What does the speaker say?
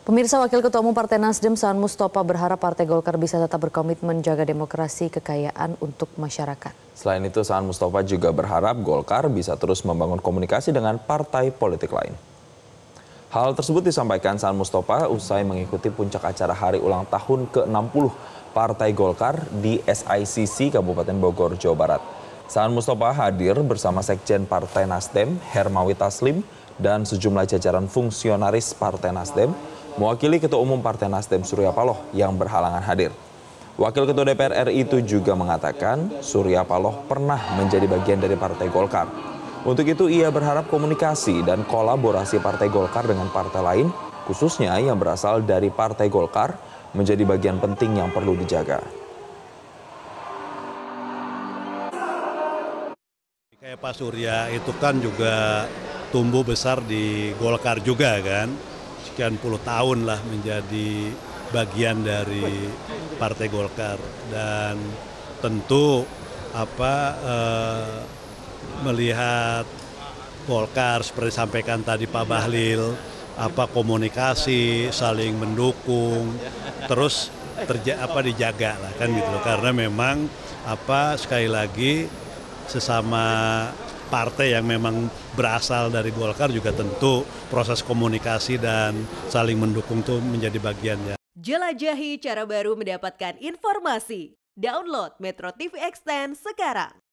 Pemirsa, Wakil Ketua Umum Partai Nasdem Saan Mustopha berharap Partai Golkar bisa tetap berkomitmen menjaga demokrasi kekayaan untuk masyarakat. Selain itu, Saan Mustopha juga berharap Golkar bisa terus membangun komunikasi dengan partai politik lain. Hal tersebut disampaikan Saan Mustopha usai mengikuti puncak acara hari ulang tahun ke-60 Partai Golkar di SICC Kabupaten Bogor, Jawa Barat. Saan Mustopha hadir bersama Sekjen Partai Nasdem, Hermawi Taslim, dan sejumlah jajaran fungsionaris Partai Nasdem, mewakili Ketua Umum Partai Nasdem Surya Paloh yang berhalangan hadir. Wakil Ketua DPR RI itu juga mengatakan Surya Paloh pernah menjadi bagian dari Partai Golkar. Untuk itu ia berharap komunikasi dan kolaborasi Partai Golkar dengan partai lain, khususnya yang berasal dari Partai Golkar, menjadi bagian penting yang perlu dijaga. Kayak Pak Surya itu kan juga tumbuh besar di Golkar juga kan. Sekian puluh tahun lah menjadi bagian dari Partai Golkar, dan tentu melihat Golkar seperti sampaikan tadi Pak Bahlil, komunikasi saling mendukung terus dijaga lah kan gitu loh, karena memang sekali lagi sesama partai yang memang berasal dari Golkar juga tentu proses komunikasi dan saling mendukung itu menjadi bagiannya. Jelajahi cara baru mendapatkan informasi. Download Metro TV Extend sekarang.